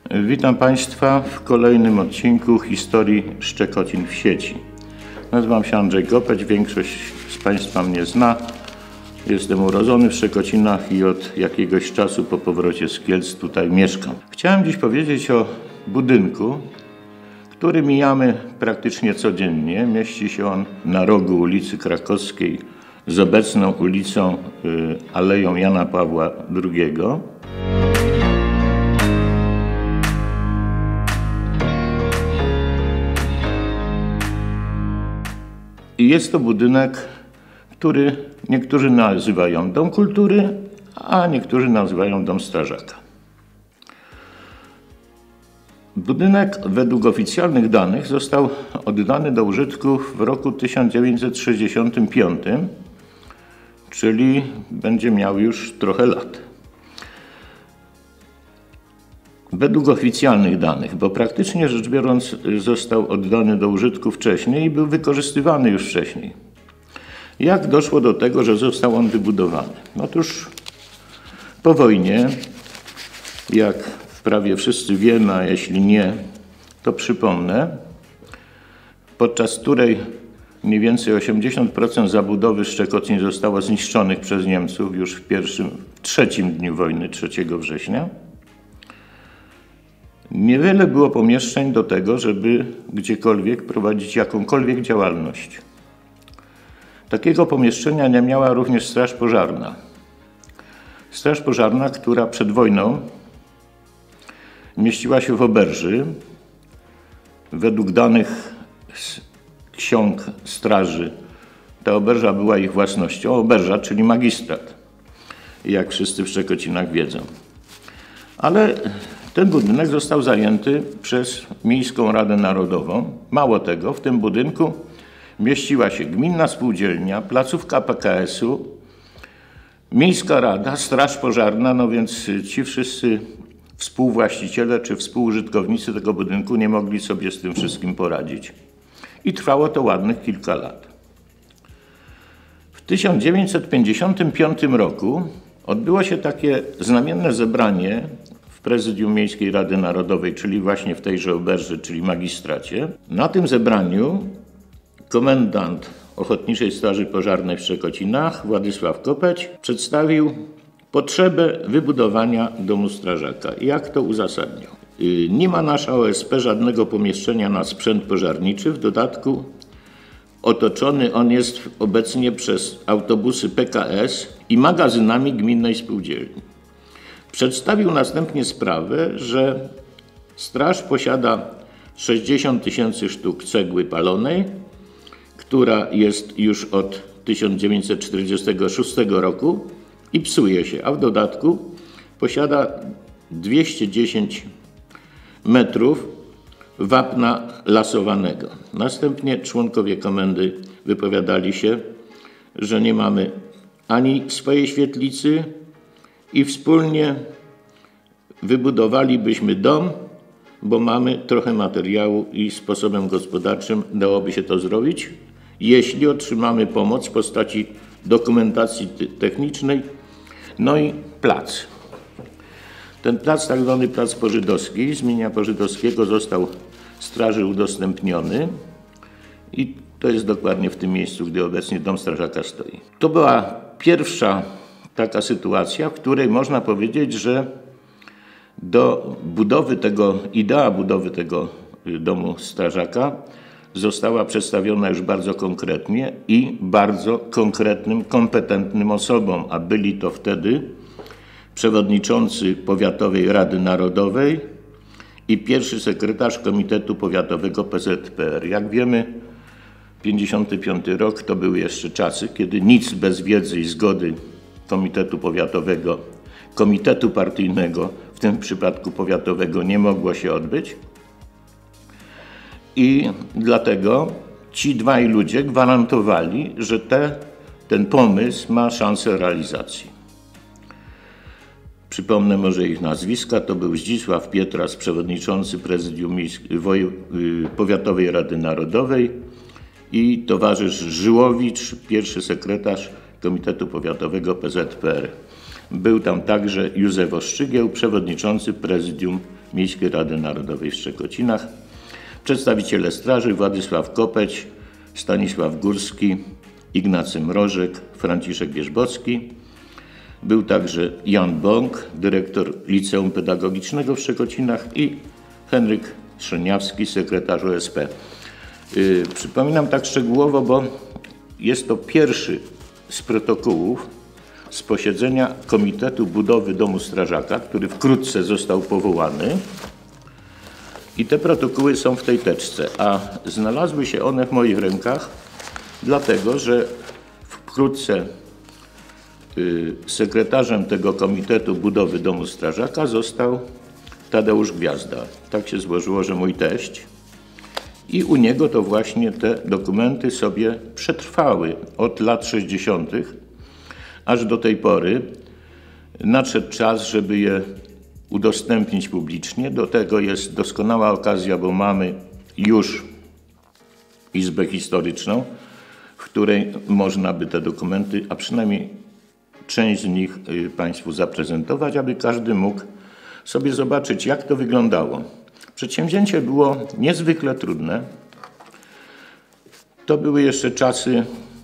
Witam Państwa w kolejnym odcinku historii Szczekocin w sieci. Nazywam się Andrzej Kopeć, większość z Państwa mnie zna. Jestem urodzony w Szczekocinach i od jakiegoś czasu po powrocie z Kielc tutaj mieszkam. Chciałem dziś powiedzieć o budynku, który mijamy praktycznie codziennie. Mieści się on na rogu ulicy Krakowskiej z obecną ulicą Aleją Jana Pawła II. I jest to budynek, który niektórzy nazywają Dom Kultury, a niektórzy nazywają Dom Strażaka. Budynek według oficjalnych danych został oddany do użytku w roku 1965, czyli będzie miał już trochę lat. Według oficjalnych danych, bo praktycznie rzecz biorąc został oddany do użytku wcześniej i był wykorzystywany już wcześniej. Jak doszło do tego, że został on wybudowany? Otóż po wojnie, jak prawie wszyscy wiemy, a jeśli nie, to przypomnę, podczas której mniej więcej 80% zabudowy Szczekocin zostało zniszczonych przez Niemców już w trzecim dniu wojny, 3 września. Niewiele było pomieszczeń do tego, żeby gdziekolwiek prowadzić jakąkolwiek działalność. Takiego pomieszczenia nie miała również Straż Pożarna. Straż Pożarna, która przed wojną mieściła się w Oberży. Według danych z ksiąg straży ta Oberża była ich własnością. Oberża, czyli magistrat, jak wszyscy w Szczekocinach wiedzą. Ale ten budynek został zajęty przez Miejską Radę Narodową. Mało tego, w tym budynku mieściła się gminna spółdzielnia, placówka PKS-u, Miejska Rada, Straż Pożarna, no więc ci wszyscy współwłaściciele czy współużytkownicy tego budynku nie mogli sobie z tym wszystkim poradzić. I trwało to ładnych kilka lat. W 1955 roku odbyło się takie znamienne zebranie w Prezydium Miejskiej Rady Narodowej, czyli właśnie w tejże Oberży, czyli magistracie. Na tym zebraniu komendant Ochotniczej Straży Pożarnej w Szczekocinach, Władysław Kopeć, przedstawił potrzebę wybudowania domu strażaka. Jak to uzasadniał? Nie ma nasza OSP żadnego pomieszczenia na sprzęt pożarniczy. W dodatku otoczony on jest obecnie przez autobusy PKS i magazynami gminnej spółdzielni. Przedstawił następnie sprawę, że straż posiada 60 000 sztuk cegły palonej, która jest już od 1946 roku i psuje się, a w dodatku posiada 210 metrów wapna lasowanego. Następnie członkowie komendy wypowiadali się, że nie mamy ani swojej świetlicy i wspólnie wybudowalibyśmy dom, bo mamy trochę materiału i sposobem gospodarczym dałoby się to zrobić, jeśli otrzymamy pomoc w postaci dokumentacji technicznej, no i plac. Ten plac, tak zwany plac pożydowski, z mienia pożydowskiego został straży udostępniony i to jest dokładnie w tym miejscu, gdzie obecnie Dom Strażaka stoi. To była pierwsza taka sytuacja, w której można powiedzieć, że idea budowy tego domu strażaka została przedstawiona już bardzo konkretnie i bardzo konkretnym, kompetentnym osobom, a byli to wtedy przewodniczący Powiatowej Rady Narodowej i pierwszy sekretarz Komitetu Powiatowego PZPR. Jak wiemy, 1955 rok to były jeszcze czasy, kiedy nic bez wiedzy i zgody Komitetu Powiatowego, Komitetu Partyjnego, w tym przypadku powiatowego, nie mogło się odbyć. I dlatego ci dwaj ludzie gwarantowali, że ten pomysł ma szansę realizacji. Przypomnę może ich nazwiska. To był Zdzisław Pietras, przewodniczący Prezydium Powiatowej Rady Narodowej i towarzysz Żyłowicz, pierwszy sekretarz Komitetu Powiatowego PZPR. Był tam także Józef Oszczygieł, przewodniczący Prezydium Miejskiej Rady Narodowej w Szczekocinach. Przedstawiciele straży: Władysław Kopeć, Stanisław Górski, Ignacy Mrożek, Franciszek Wierzbocki. Był także Jan Bąk, dyrektor Liceum Pedagogicznego w Szczekocinach, i Henryk Szyniawski, sekretarz OSP. Przypominam tak szczegółowo, bo jest to pierwszy z protokołów z posiedzenia Komitetu Budowy Domu Strażaka, który wkrótce został powołany. I te protokoły są w tej teczce, a znalazły się one w moich rękach, dlatego że wkrótce sekretarzem tego Komitetu Budowy Domu Strażaka został Tadeusz Gwiazda. Tak się złożyło, że mój teść. I u niego to właśnie te dokumenty sobie przetrwały od lat 60. aż do tej pory. Nadszedł czas, żeby je udostępnić publicznie. Do tego jest doskonała okazja, bo mamy już Izbę Historyczną, w której można by te dokumenty, a przynajmniej część z nich Państwu zaprezentować, aby każdy mógł sobie zobaczyć, jak to wyglądało. Przedsięwzięcie było niezwykle trudne. To były jeszcze czasy,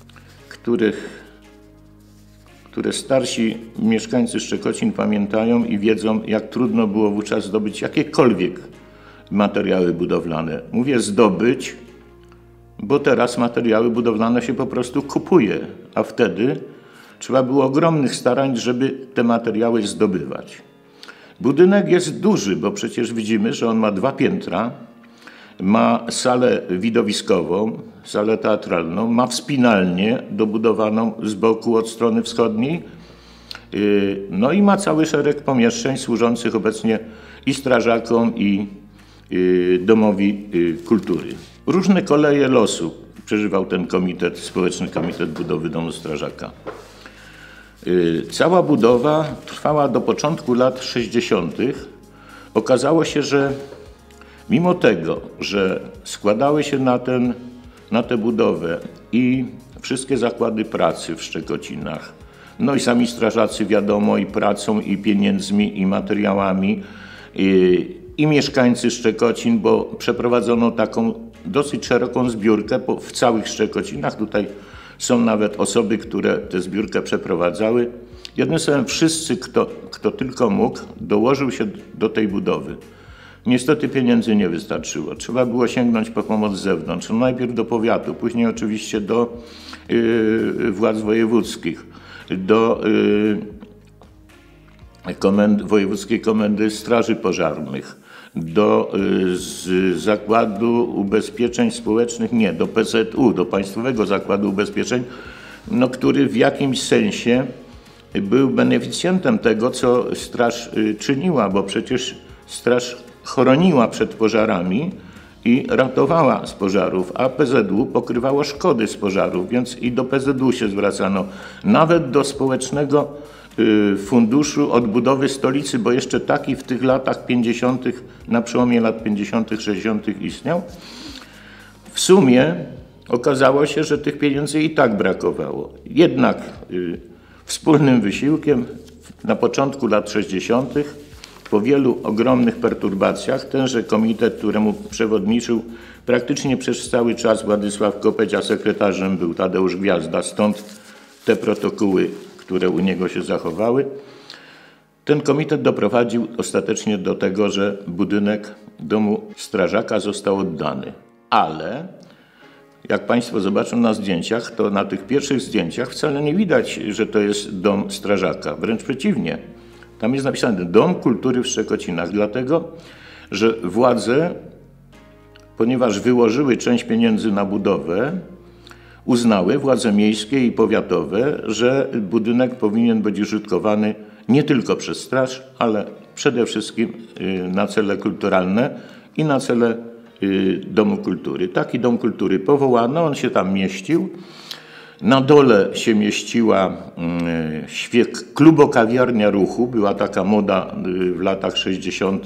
które starsi mieszkańcy Szczekocin pamiętają i wiedzą, jak trudno było wówczas zdobyć jakiekolwiek materiały budowlane. Mówię zdobyć, bo teraz materiały budowlane się po prostu kupuje, a wtedy trzeba było ogromnych starań, żeby te materiały zdobywać. Budynek jest duży, bo przecież widzimy, że on ma 2 piętra, ma salę widowiskową, salę teatralną, ma wspinalnię dobudowaną z boku od strony wschodniej, no i ma cały szereg pomieszczeń służących obecnie i strażakom, i Domowi Kultury. Różne koleje losu przeżywał ten komitet, Społeczny Komitet Budowy Domu Strażaka. Cała budowa trwała do początku lat 60. Okazało się, że mimo tego, że składały się na tę budowę i wszystkie zakłady pracy w Szczekocinach, no i sami strażacy wiadomo, i pracą, i pieniędzmi, i materiałami, i mieszkańcy Szczekocin, bo przeprowadzono taką dosyć szeroką zbiórkę w całych Szczekocinach. Tutaj są nawet osoby, które tę zbiórkę przeprowadzały. Jednym słowem, wszyscy, kto tylko mógł, dołożył się do tej budowy. Niestety pieniędzy nie wystarczyło. Trzeba było sięgnąć po pomoc z zewnątrz. No najpierw do powiatu, później oczywiście do władz wojewódzkich, do Wojewódzkiej Komendy Straży Pożarnych, do Zakładu Ubezpieczeń Społecznych, nie, do PZU, do Państwowego Zakładu Ubezpieczeń, no, który w jakimś sensie był beneficjentem tego, co straż czyniła, bo przecież straż chroniła przed pożarami i ratowała z pożarów, a PZU pokrywało szkody z pożarów, więc i do PZU się zwracano, nawet do Społecznego Funduszu Odbudowy Stolicy, bo jeszcze taki w tych latach 50., na przełomie lat 50., 60. istniał. W sumie okazało się, że tych pieniędzy i tak brakowało. Jednak wspólnym wysiłkiem na początku lat 60., po wielu ogromnych perturbacjach, tenże komitet, któremu przewodniczył praktycznie przez cały czas Władysław Kopeć, a sekretarzem był Tadeusz Gwiazda, stąd te protokoły, które u niego się zachowały. Ten komitet doprowadził ostatecznie do tego, że budynek Domu Strażaka został oddany. Ale jak Państwo zobaczą na zdjęciach, to na tych pierwszych zdjęciach wcale nie widać, że to jest Dom Strażaka. Wręcz przeciwnie. Tam jest napisane Dom Kultury w Szczekocinach, dlatego że władze, ponieważ wyłożyły część pieniędzy na budowę, uznały, władze miejskie i powiatowe, że budynek powinien być użytkowany nie tylko przez straż, ale przede wszystkim na cele kulturalne i na cele Domu Kultury. Taki Dom Kultury powołano, on się tam mieścił. Na dole się mieściła klubokawiarnia ruchu. Była taka moda w latach 60.,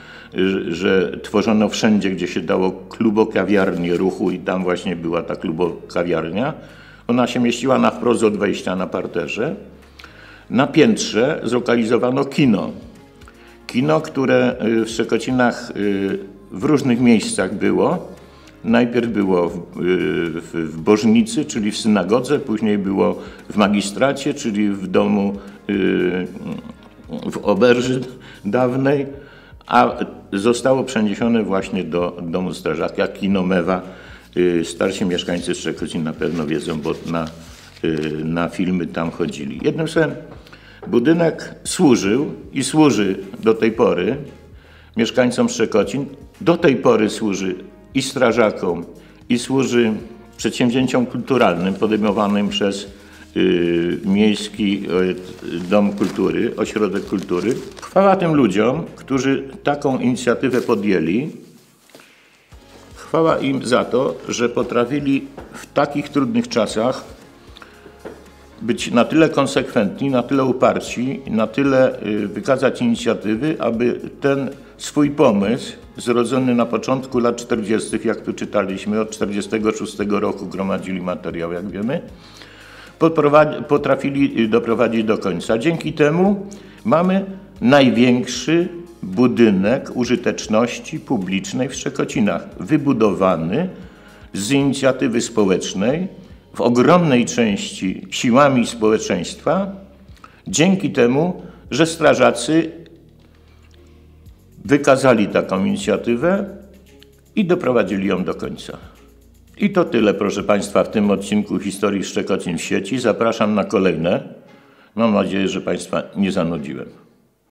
że tworzono wszędzie, gdzie się dało, klubokawiarnię ruchu i tam właśnie była ta klubokawiarnia. Ona się mieściła na wprost od wejścia na parterze. Na piętrze zlokalizowano kino. Kino, które w Szczekocinach w różnych miejscach było. Najpierw było w Bożnicy, czyli w synagodze, później było w magistracie, czyli w domu, w oberży dawnej, a zostało przeniesione właśnie do domu strażaka, kino Mewa. Starsi mieszkańcy Szczekocin na pewno wiedzą, bo na filmy tam chodzili. Jednym słowem, budynek służył i służy do tej pory mieszkańcom Szczekocin, do tej pory służy i strażakom, i służy przedsięwzięciom kulturalnym podejmowanym przez Miejski Dom Kultury, Ośrodek Kultury. Chwała tym ludziom, którzy taką inicjatywę podjęli. Chwała im za to, że potrafili w takich trudnych czasach być na tyle konsekwentni, na tyle uparci, na tyle wykazać inicjatywy, aby ten swój pomysł, zrodzony na początku lat 40., jak tu czytaliśmy, od 1946 roku gromadzili materiał, jak wiemy, potrafili doprowadzić do końca. Dzięki temu mamy największy budynek użyteczności publicznej w Szczekocinach, wybudowany z inicjatywy społecznej, w ogromnej części siłami społeczeństwa, dzięki temu, że strażacy wykazali taką inicjatywę i doprowadzili ją do końca. I to tyle, proszę Państwa, w tym odcinku Historii Szczekocin w sieci. Zapraszam na kolejne. Mam nadzieję, że Państwa nie zanudziłem.